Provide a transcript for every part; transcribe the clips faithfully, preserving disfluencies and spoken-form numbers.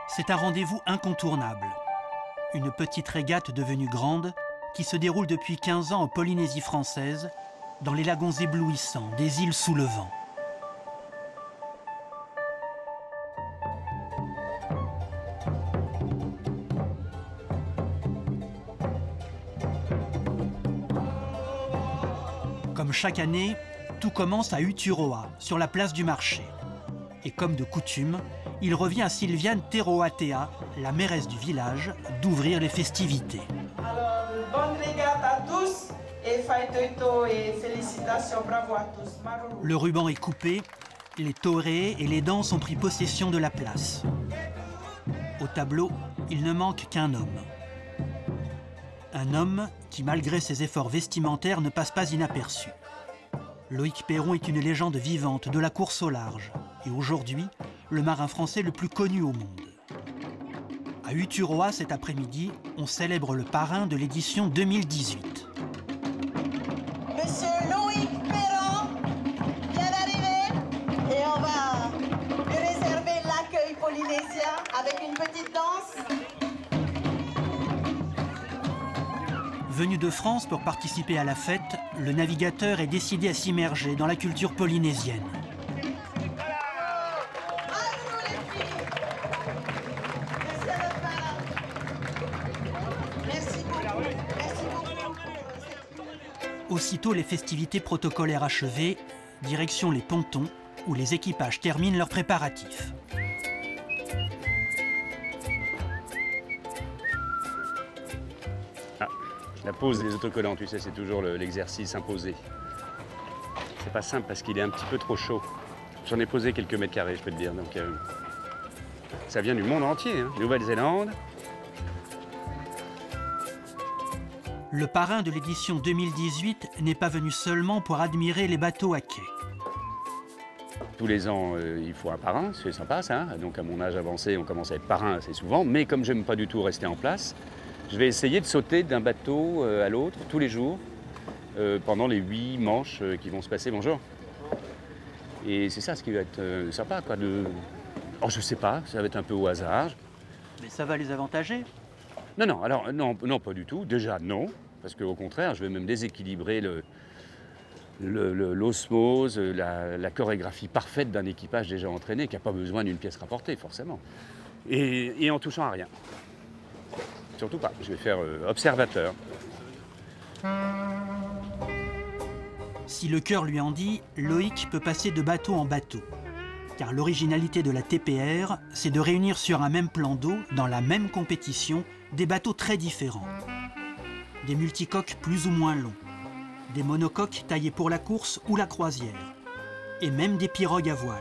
C'est un rendez-vous incontournable. Une petite régate devenue grande qui se déroule depuis quinze ans en Polynésie française, dans les lagons éblouissants des îles sous le vent. Comme chaque année, tout commence à Uturoa, sur la place du marché. Et comme de coutume, il revient à Sylviane Teroatea, la mairesse du village, d'ouvrir les festivités. Alors, bonne régate à tous et faitoito et félicitations, bravo à tous. Maruru. Le ruban est coupé, les toréés et les danses ont pris possession de la place. Au tableau, il ne manque qu'un homme. Un homme qui, malgré ses efforts vestimentaires, ne passe pas inaperçu. Loïc Perron est une légende vivante de la course au large et aujourd'hui, le marin français le plus connu au monde. À Uturoa, cet après-midi, on célèbre le parrain de l'édition deux mille dix-huit. Monsieur Loïc Perron vient d'arriver et on va lui réserver l'accueil polynésien avec une petite danse. Venu de France pour participer à la fête, le navigateur est décidé à s'immerger dans la culture polynésienne. Aussitôt les festivités protocolaires achevées, direction les pontons, où les équipages terminent leurs préparatifs. Ah, la pose des autocollants, tu sais, c'est toujours l'exercice imposé. C'est pas simple parce qu'il est un petit peu trop chaud. J'en ai posé quelques mètres carrés, je peux te dire. Donc, euh, ça vient du monde entier, hein. Nouvelle-Zélande. Le parrain de l'édition deux mille dix-huit n'est pas venu seulement pour admirer les bateaux à quai. Tous les ans, euh, il faut un parrain, c'est sympa ça. Donc à mon âge avancé, on commence à être parrain assez souvent. Mais comme j'aime pas du tout rester en place, je vais essayer de sauter d'un bateau euh, à l'autre tous les jours euh, pendant les huit manches euh, qui vont se passer. Bonjour. Et c'est ça ce qui va être euh, sympa, quoi. De... Oh, je sais pas, ça va être un peu au hasard. Mais ça va les avantager? Non, non, alors non, non, pas du tout. Déjà, non, parce qu'au contraire, je vais même déséquilibrer le, le, le, l'osmose, la, la chorégraphie parfaite d'un équipage déjà entraîné qui n'a pas besoin d'une pièce rapportée, forcément. Et, et en touchant à rien. Surtout pas. Je vais faire euh, observateur. Si le cœur lui en dit, Loïc peut passer de bateau en bateau. Car l'originalité de la T P R, c'est de réunir sur un même plan d'eau, dans la même compétition, des bateaux très différents. Des multicoques plus ou moins longs, des monocoques taillés pour la course ou la croisière, et même des pirogues à voile.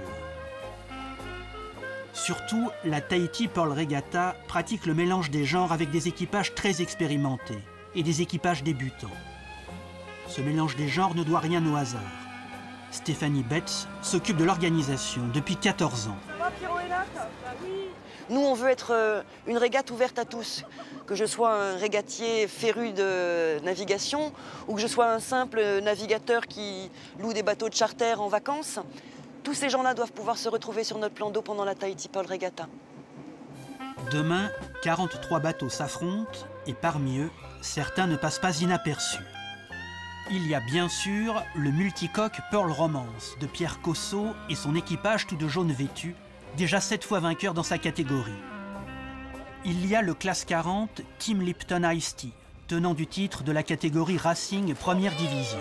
Surtout, la Tahiti Pearl Regatta pratique le mélange des genres avec des équipages très expérimentés et des équipages débutants. Ce mélange des genres ne doit rien au hasard. Stéphanie Betts s'occupe de l'organisation depuis quatorze ans. Nous, on veut être euh, une régate ouverte à tous. Que je sois un régatier féru de navigation ou que je sois un simple navigateur qui loue des bateaux de charter en vacances, tous ces gens-là doivent pouvoir se retrouver sur notre plan d'eau pendant la Tahiti Pearl Regatta. Demain, quarante-trois bateaux s'affrontent et parmi eux, certains ne passent pas inaperçus. Il y a bien sûr le multicoque Pearl Romance de Pierre Cossot et son équipage tout de jaune vêtu, déjà sept fois vainqueur dans sa catégorie. Il y a le classe quarante Team Lipton Ice Tea, tenant du titre de la catégorie Racing Première Division.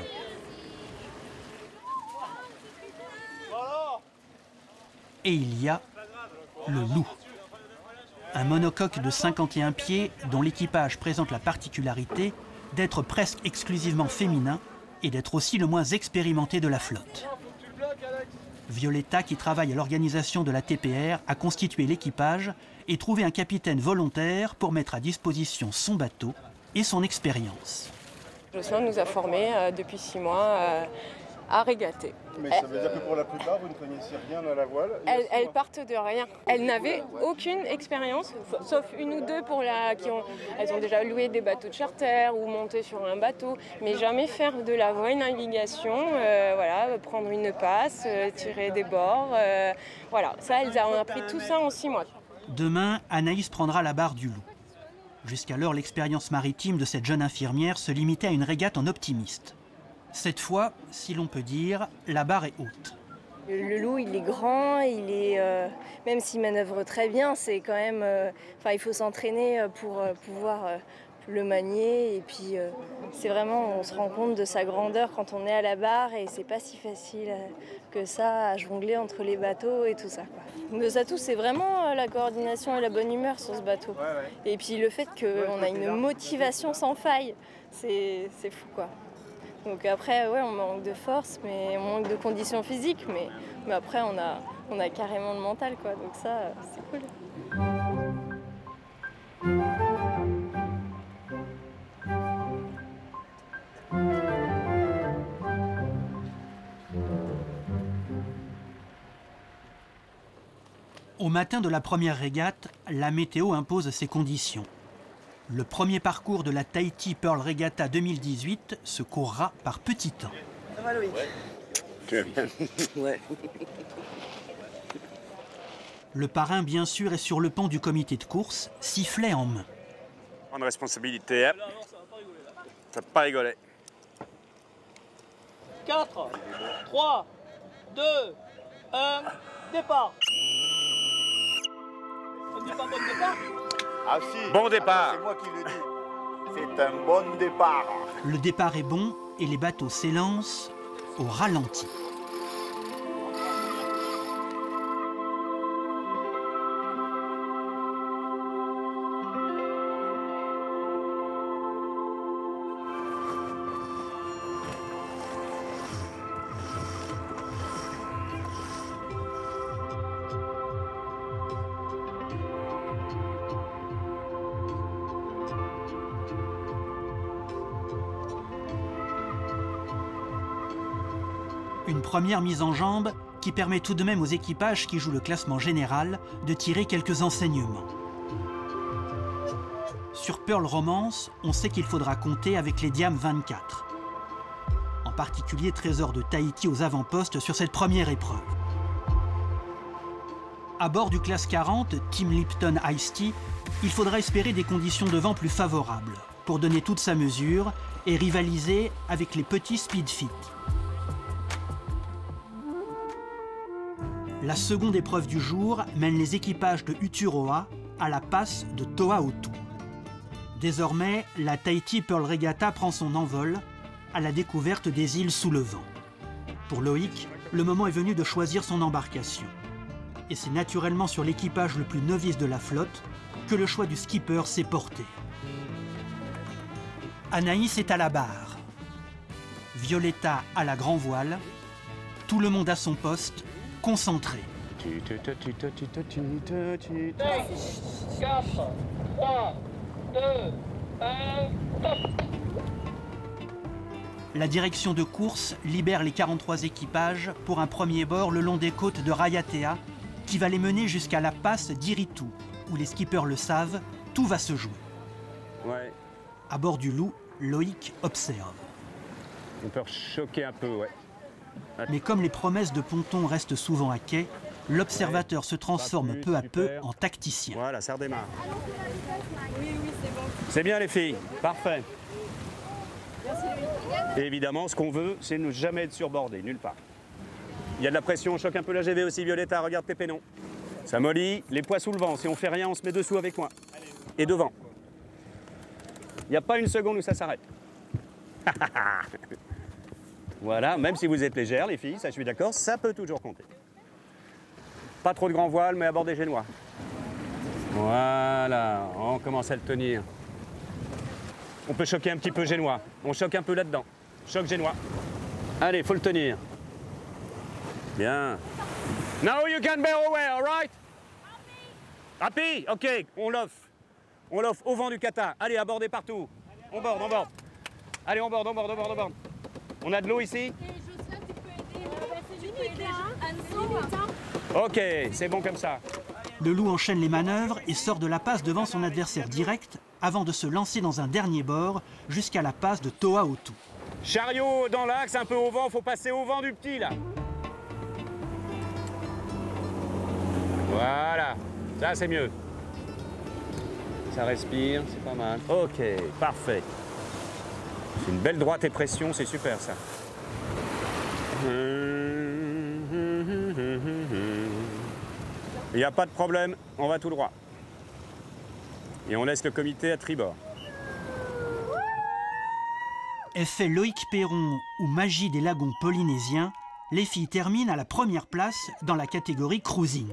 Et il y a le Loup, un monocoque de cinquante et un pieds dont l'équipage présente la particularité d'être presque exclusivement féminin et d'être aussi le moins expérimenté de la flotte. Violetta, qui travaille à l'organisation de la T P R, a constitué l'équipage et trouvé un capitaine volontaire pour mettre à disposition son bateau et son expérience. Jocelyn nous a formés euh, depuis six mois euh, à régater. Mais ça veut dire que pour la plupart, vous ne connaissiez rien à la voile? Elles, elles partent de rien. Elles n'avaient aucune expérience, sauf une ou deux pour la, qui ont, elles ont déjà loué des bateaux de charter ou monté sur un bateau, mais jamais faire de la vraie navigation, euh, voilà, prendre une passe, euh, tirer des bords, euh, voilà. Ça, elles ont appris tout ça en six mois. Demain, Anaïs prendra la barre du Loup. Jusqu'alors, l'expérience maritime de cette jeune infirmière se limitait à une régate en optimiste. Cette fois, si l'on peut dire, la barre est haute. Le Loup, il est grand, il est, euh, même s'il manœuvre très bien, c'est quand même, euh, enfin, il faut s'entraîner pour euh, pouvoir euh, le manier. Et puis, euh, c'est vraiment, on se rend compte de sa grandeur quand on est à la barre et c'est pas si facile euh, que ça à jongler entre les bateaux et tout ça, quoi. Nos atouts, c'est vraiment euh, la coordination et la bonne humeur sur ce bateau. Ouais, ouais. Et puis le fait qu'on a une motivation sans faille, c'est fou, quoi. Donc après, ouais, on manque de force, mais on manque de conditions physiques, mais, mais après, on a, on a carrément le mental, quoi. Donc ça, c'est cool. Au matin de la première régate, la météo impose ses conditions. Le premier parcours de la Tahiti Pearl Regatta deux mille dix-huit se courra par petits temps. Ça va, Loïc? Ouais. Tu vas bien? Ouais. Le parrain, bien sûr, est sur le pont du comité de course, sifflet en main. Prendre responsabilité, hein. Ça va pas rigoler. quatre, trois, deux, un, départ. On dit pas bon départ? Ah si, bon départ. C'est moi qui le dis. C'est un bon départ. Le départ est bon et les bateaux s'élancent au ralenti. Une première mise en jambe qui permet tout de même aux équipages qui jouent le classement général de tirer quelques enseignements. Sur Pearl Romance, on sait qu'il faudra compter avec les diams vingt-quatre. En particulier Trésor de Tahiti aux avant-postes sur cette première épreuve. À bord du classe quarante, Team Lipton Ice Tea, il faudra espérer des conditions de vent plus favorables pour donner toute sa mesure et rivaliser avec les petits Speedfit. La seconde épreuve du jour mène les équipages de Uturoa à la passe de Toa-Otu. Désormais, la Tahiti Pearl Regatta prend son envol à la découverte des îles sous le vent. Pour Loïc, le moment est venu de choisir son embarcation. Et c'est naturellement sur l'équipage le plus novice de la flotte que le choix du skipper s'est porté. Anaïs est à la barre. Violetta à la grand voile. Tout le monde à son poste, concentré. quatre, trois, deux, un, top. La direction de course libère les quarante-trois équipages pour un premier bord le long des côtes de Raiatea qui va les mener jusqu'à la passe d'Iritu, où les skippers le savent, tout va se jouer. Ouais. À bord du Loup, Loïc observe. On peut choquer un peu, ouais. Mais comme les promesses de ponton restent souvent à quai, l'observateur se transforme peu à peu en tacticien. Voilà, ça redémarre. C'est bien les filles, parfait. Et évidemment, ce qu'on veut, c'est ne jamais être surbordé, nulle part. Il y a de la pression, on choque un peu la G V aussi, Violetta, regarde tes pénons. Ça mollit, les poids sous le vent, si on fait rien, on se met dessous avec moi. Et devant. Il n'y a pas une seconde où ça s'arrête. Voilà, même si vous êtes légères, les filles, ça je suis d'accord, ça peut toujours compter. Pas trop de grand voile, mais à bord des génois. Voilà, on commence à le tenir. On peut choquer un petit peu génois. On choque un peu là-dedans. Choc génois. Allez, faut le tenir. Bien. Now you can bear away, all right? Happy? Ok, on l'offre. On l'offre au vent du kata. Allez, aborder partout. On borde, on borde. Allez, on borde, on borde, on borde, on borde. On a de l'eau ici? Ok, c'est bon comme ça. Le Loup enchaîne les manœuvres et sort de la passe devant son adversaire direct avant de se lancer dans un dernier bord jusqu'à la passe de Toa-Otu. Chariot dans l'axe, un peu au vent, faut passer au vent du petit là. Voilà, ça c'est mieux. Ça respire, c'est pas mal. Ok, parfait. C'est une belle droite et pression, c'est super ça. Il n'y a pas de problème, on va tout droit. Et on laisse le comité à tribord. Effet Loïc Perron ou magie des lagons polynésiens, les filles terminent à la première place dans la catégorie cruising.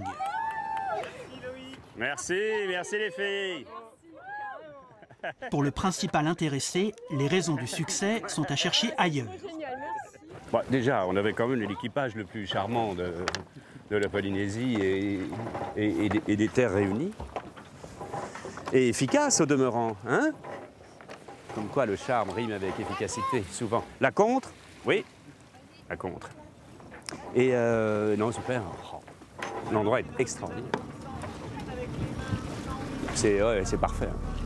Merci, merci les filles. Pour le principal intéressé, les raisons du succès sont à chercher ailleurs. Bon, déjà, on avait quand même l'équipage le plus charmant de, de la Polynésie et, et, et, des, et des terres réunies. Et efficace au demeurant, hein? Comme quoi le charme rime avec efficacité, souvent. La contre? Oui, la contre. Et euh, non, super. Oh, l'endroit est extraordinaire. C'est ouais, c'est parfait.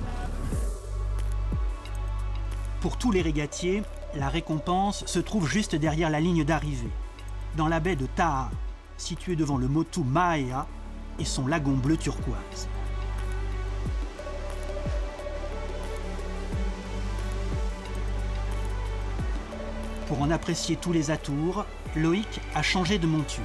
Pour tous les régatiers, la récompense se trouve juste derrière la ligne d'arrivée, dans la baie de Taha, située devant le motu Mahea et son lagon bleu turquoise. Pour en apprécier tous les atours, Loïc a changé de monture.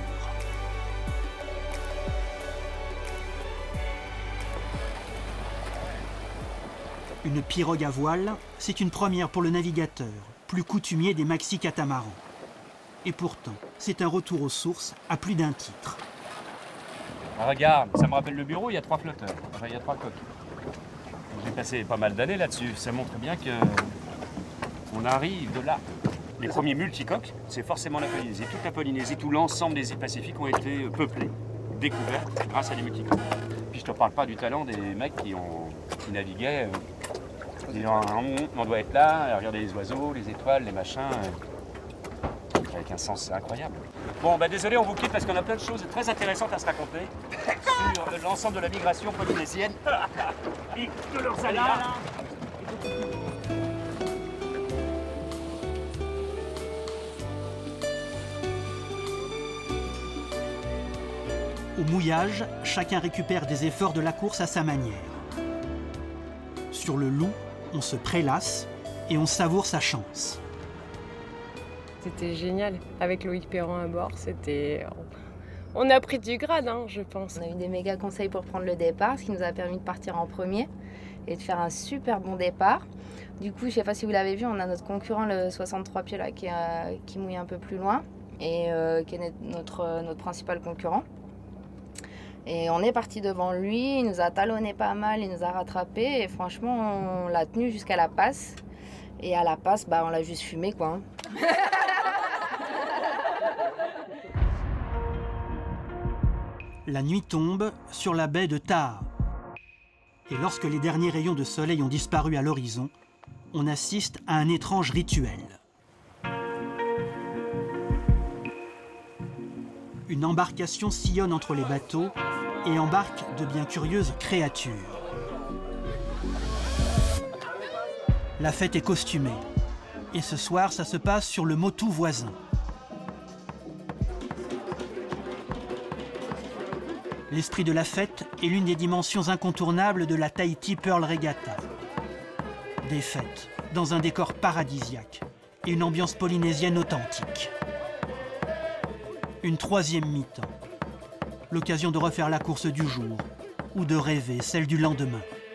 Une pirogue à voile, c'est une première pour le navigateur, plus coutumier des maxi-catamarans. Et pourtant, c'est un retour aux sources à plus d'un titre. Ah, regarde, ça me rappelle le bureau, il y a trois flotteurs, enfin il y a trois coques. J'ai passé pas mal d'années là-dessus, ça montre bien que on arrive de là. Les premiers multicoques, c'est forcément la Polynésie. Toute la Polynésie, tout l'ensemble des îles Pacifiques ont été peuplés, découverts grâce à des multicoques. Puis je te parle pas du talent des mecs qui, ont, qui naviguaient. Euh, disant, on doit être là, regarder les oiseaux, les étoiles, les machins. Euh, avec un sens incroyable. Bon, bah désolé, on vous quitte parce qu'on a plein de choses très intéressantes à se raconter sur l'ensemble de la migration polynésienne. Et de leurs aléas. Au mouillage, chacun récupère des efforts de la course à sa manière. Sur le loup, on se prélasse et on savoure sa chance. C'était génial. Avec Loïc Perron à bord, c'était... On a pris du grade, hein, je pense. On a eu des méga conseils pour prendre le départ, ce qui nous a permis de partir en premier et de faire un super bon départ. Du coup, je ne sais pas si vous l'avez vu, on a notre concurrent, le soixante-trois pieds, là, qui, a, qui mouille un peu plus loin et euh, qui est notre, notre principal concurrent. Et on est parti devant lui, il nous a talonné pas mal, il nous a rattrapé et franchement, on l'a tenu jusqu'à la passe. Et à la passe, bah, on l'a juste fumé, quoi. Hein. La nuit tombe sur la baie de Taha. Et lorsque les derniers rayons de soleil ont disparu à l'horizon, on assiste à un étrange rituel. Une embarcation sillonne entre les bateaux et embarque de bien curieuses créatures. La fête est costumée. Et ce soir, ça se passe sur le motu voisin. L'esprit de la fête est l'une des dimensions incontournables de la Tahiti Pearl Regatta. Des fêtes dans un décor paradisiaque et une ambiance polynésienne authentique. Une troisième mi-temps. L'occasion de refaire la course du jour ou de rêver celle du lendemain.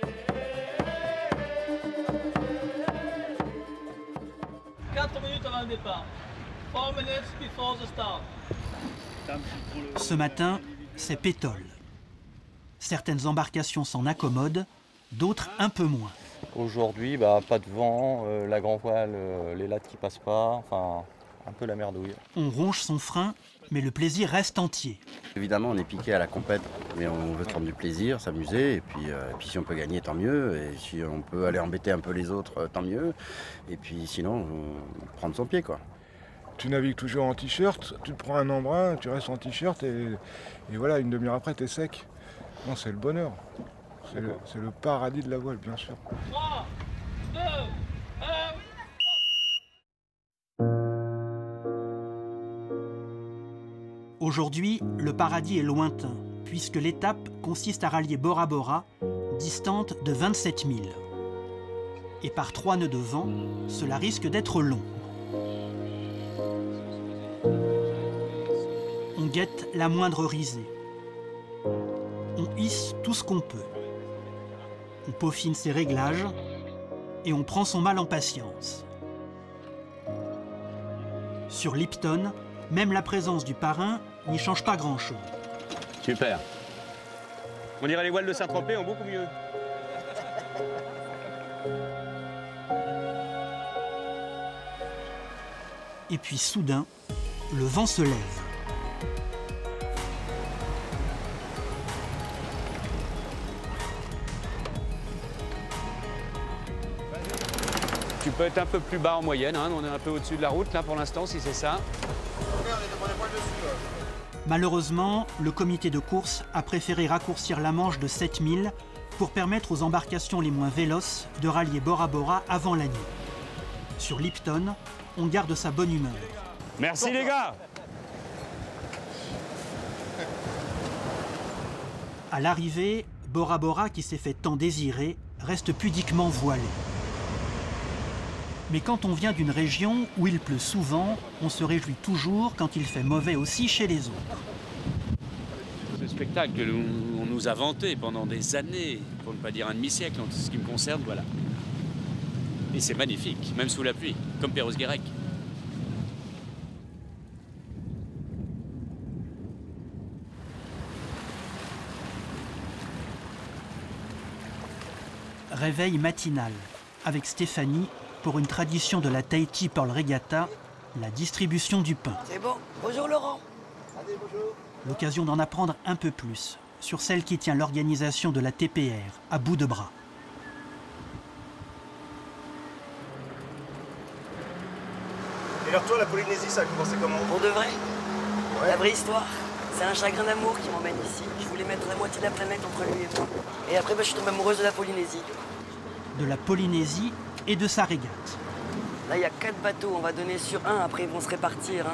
quatre minutes avant le départ. four minutes before the start. Ce matin, c'est pétole. Certaines embarcations s'en accommodent, d'autres un peu moins. Aujourd'hui, bah, pas de vent, euh, la grand voile, euh, les lattes qui passent pas, enfin un peu la merdouille. On ronge son frein, mais le plaisir reste entier. Évidemment, on est piqué à la compète, mais on veut se prendre du plaisir, s'amuser, et puis, euh, et puis si on peut gagner, tant mieux, et si on peut aller embêter un peu les autres, euh, tant mieux, et puis sinon, euh, prendre son pied, quoi. Tu navigues toujours en t-shirt, tu te prends un embrun, tu restes en t-shirt, et, et voilà, une demi-heure après, t'es sec. Non, c'est le bonheur. C'est le, c'est le paradis de la voile, bien sûr. trois, deux, un... Aujourd'hui, le paradis est lointain, puisque l'étape consiste à rallier Bora Bora, distante de vingt-sept milles. Et par trois nœuds de vent, cela risque d'être long. On guette la moindre risée. On hisse tout ce qu'on peut. On peaufine ses réglages et on prend son mal en patience. Sur Lipton, même la présence du parrain n'y change pas grand-chose. Super. On dirait les voiles de Saint-Tropez en beaucoup mieux. Et puis soudain, le vent se lève. Tu peux être un peu plus bas en moyenne, hein. On est un peu au-dessus de la route là pour l'instant, si c'est ça. Malheureusement, le comité de course a préféré raccourcir la manche de sept milles pour permettre aux embarcations les moins véloces de rallier Bora Bora avant la nuit. Sur Lipton, on garde sa bonne humeur. Merci les gars! À l'arrivée, Bora Bora, qui s'est fait tant désirer, reste pudiquement voilé. Mais quand on vient d'une région où il pleut souvent, on se réjouit toujours quand il fait mauvais aussi chez les autres. Ce spectacle que l'on nous a vanté pendant des années, pour ne pas dire un demi-siècle en ce qui me concerne, voilà. Et c'est magnifique, même sous la pluie, comme Perros-Guirec. Réveil matinal, avec Stéphanie, pour une tradition de la Tahiti Pearl Regatta, la distribution du pain. C'est bon. Bonjour Laurent. Allez, bonjour. L'occasion d'en apprendre un peu plus sur celle qui tient l'organisation de la T P R à bout de bras. Et alors toi, la Polynésie, ça a commencé comment? Pour de vrai? Ouais. La vraie histoire. C'est un chagrin d'amour qui m'emmène ici. Je voulais mettre la moitié de la planète entre lui et moi. Et après, bah, je suis tombée amoureuse de la Polynésie. De la Polynésie et de sa régate. Là, il y a quatre bateaux. On va donner sur un. Après, ils vont se répartir. Hein.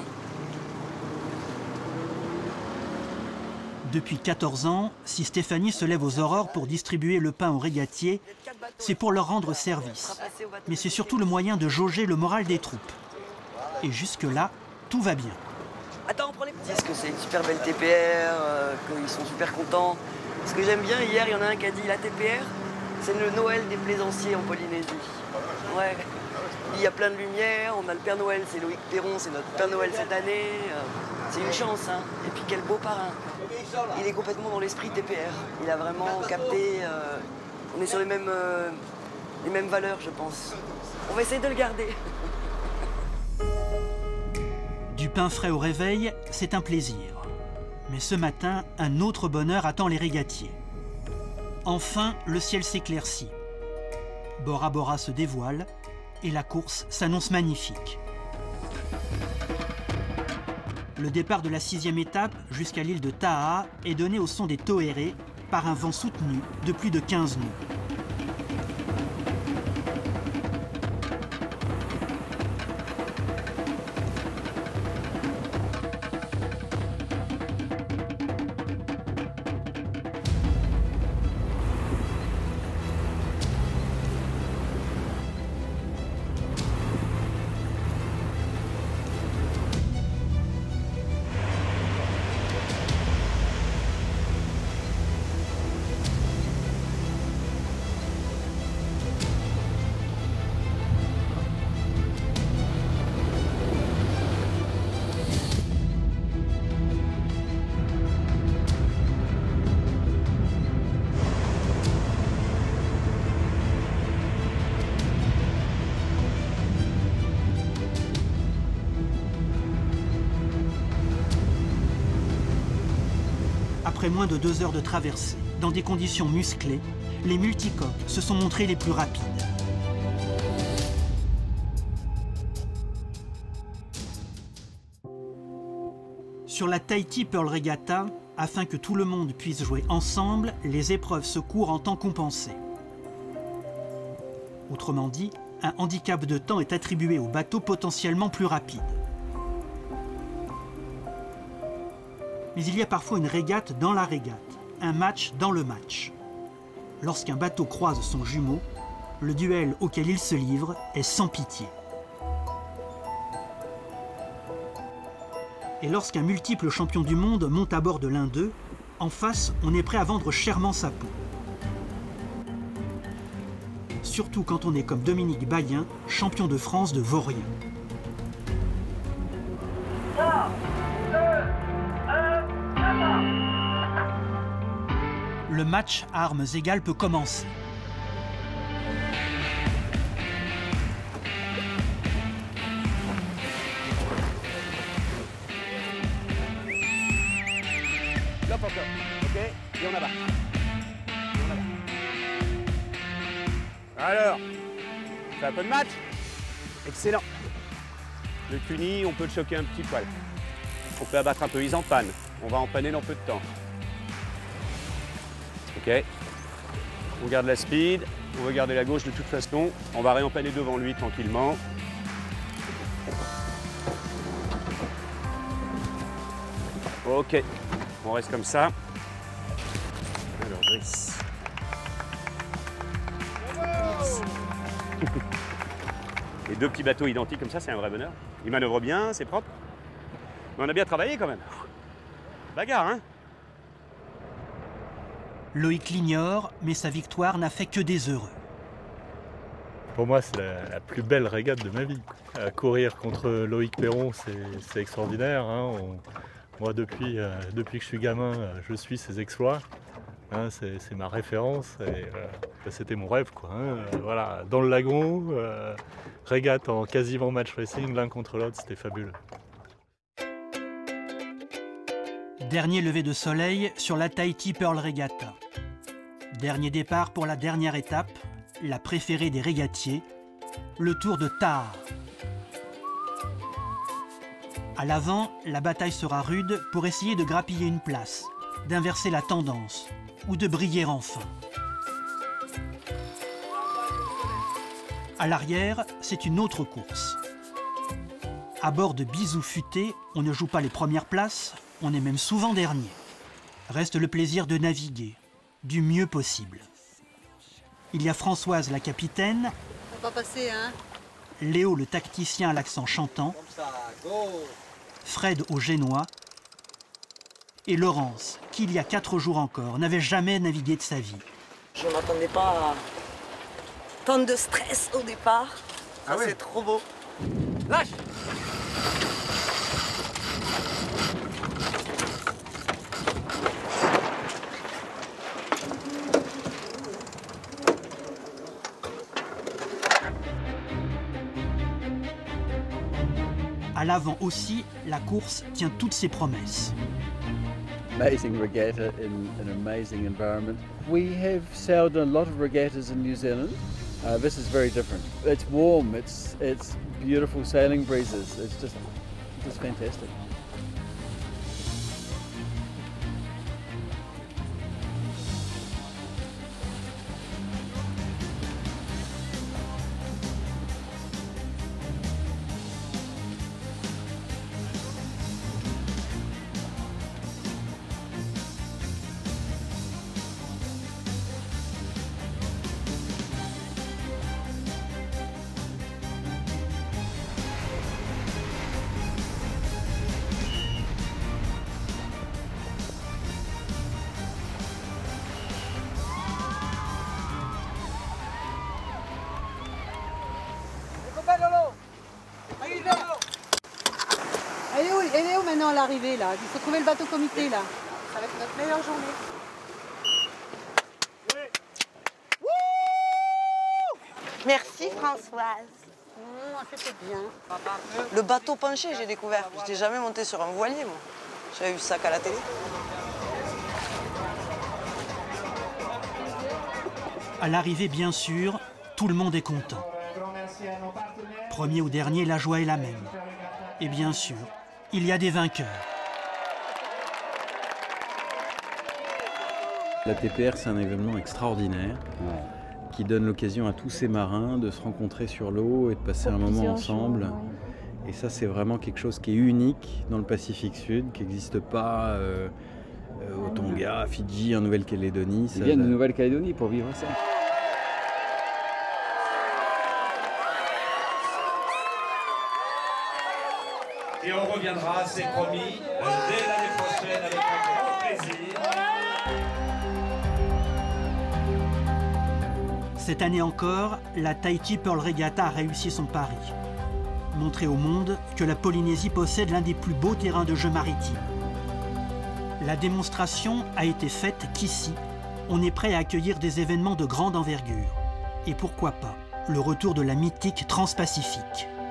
Depuis quatorze ans, si Stéphanie se lève aux aurores pour distribuer le pain aux régatiers, c'est pour leur rendre service. Mais c'est surtout le moyen de jauger le moral des troupes. Et jusque-là, tout va bien. Attends, on prend les petits. Parce que c'est une super belle T P R, euh, qu'ils sont super contents. Ce que j'aime bien, hier, il y en a un qui a dit la T P R, c'est le Noël des plaisanciers en Polynésie. Ouais. Il y a plein de lumière, on a le Père Noël, c'est Loïc Perron, c'est notre Père Noël cette année. C'est une chance, hein. Et puis quel beau parrain. Il est complètement dans l'esprit T P R. Il a vraiment capté. Euh, on est sur les mêmes, euh, les mêmes valeurs, je pense. On va essayer de le garder. Du pain frais au réveil, c'est un plaisir. Mais ce matin, un autre bonheur attend les régatiers. Enfin, le ciel s'éclaircit. Bora Bora se dévoile et la course s'annonce magnifique. Le départ de la sixième étape jusqu'à l'île de Taha est donné au son des toérés par un vent soutenu de plus de quinze nœuds. Après moins de deux heures de traversée, dans des conditions musclées, les multicoques se sont montrés les plus rapides. Sur la Tahiti Pearl Regatta, afin que tout le monde puisse jouer ensemble, les épreuves se courent en temps compensé. Autrement dit, un handicap de temps est attribué aux bateaux potentiellement plus rapides. Mais il y a parfois une régate dans la régate, un match dans le match. lorsqu'un bateau croise son jumeau, le duel auquel il se livre est sans pitié. Et lorsqu'un multiple champion du monde monte à bord de l'un d'eux, en face, on est prêt à vendre chèrement sa peau. Surtout quand on est comme Dominique Bayen, champion de France de vaurien. Le match à armes égales peut commencer. Là encore, ok, et on abat. Alors, c'est un peu de match. Excellent. Le cuni, on peut le choquer un petit poil. On peut abattre un peu, ils en panne. On va en panner dans peu de temps. Ok. On garde la speed, on va garder la gauche de toute façon. On va réempanner devant lui tranquillement. Ok, on reste comme ça. Alors, Brice. Les deux petits bateaux identiques comme ça, c'est un vrai bonheur. Ils manœuvrent bien, c'est propre. Mais on a bien travaillé quand même. Bagarre, hein? Loïc l'ignore, mais sa victoire n'a fait que des heureux. Pour moi, c'est la, la plus belle régate de ma vie. À courir contre Loïc Perron, c'est extraordinaire. Hein. On, moi, depuis, euh, depuis que je suis gamin, je suis ses exploits. Hein, c'est ma référence. Euh, C'était mon rêve, quoi. Hein. Euh, voilà, dans le lagon, euh, régate en quasiment match racing, l'un contre l'autre, c'était fabuleux. Dernier lever de soleil sur la Tahiti Pearl Regatta. Dernier départ pour la dernière étape, la préférée des régatiers, le Tour de Taha. À l'avant, la bataille sera rude pour essayer de grappiller une place, d'inverser la tendance ou de briller enfin. À l'arrière, c'est une autre course. À bord de Bisou Futé, on ne joue pas les premières places, on est même souvent dernier. Reste le plaisir de naviguer, du mieux possible. Il y a Françoise la capitaine, on va passer, hein. Léo le tacticien à l'accent chantant, Fred au génois, et Laurence, qui il y a quatre jours encore n'avait jamais navigué de sa vie. Je ne m'attendais pas à tant de stress au départ. Ah oui. C'est trop beau. Lâche! À l'avant aussi, la course tient toutes ses promesses. Amazing regatta in an amazing environment. We have sailed a lot of regattas in New Zealand. Uh, this is very different. It's warm, it's, it's beautiful sailing breezes. It's just, just fantastic. Elle est où, elle est où maintenant à l'arrivée là? Il faut trouver le bateau comité là. Ça va être notre meilleure journée. Merci Françoise. Mmh, c'était bien. Le bateau penché, j'ai découvert. Je n'étais jamais monté sur un voilier, moi. J'avais vu ça qu'à la télé. À l'arrivée, bien sûr, tout le monde est content. Premier ou dernier, la joie est la même. Et bien sûr, il y a des vainqueurs. La T P R, c'est un événement extraordinaire qui donne l'occasion à tous ces marins de se rencontrer sur l'eau et de passer un moment ensemble. Et ça, c'est vraiment quelque chose qui est unique dans le Pacifique Sud, qui n'existe pas euh, au Tonga à Fidji, en Nouvelle-Calédonie. Ils viennent de Nouvelle-Calédonie pour vivre ça. Et on reviendra, c'est promis, dès l'année prochaine avec un grand plaisir. Cette année encore, la Tahiti Pearl Regatta a réussi son pari. Montrer au monde que la Polynésie possède l'un des plus beaux terrains de jeu maritimes. La démonstration a été faite qu'ici, on est prêt à accueillir des événements de grande envergure. Et pourquoi pas, le retour de la mythique Transpacifique.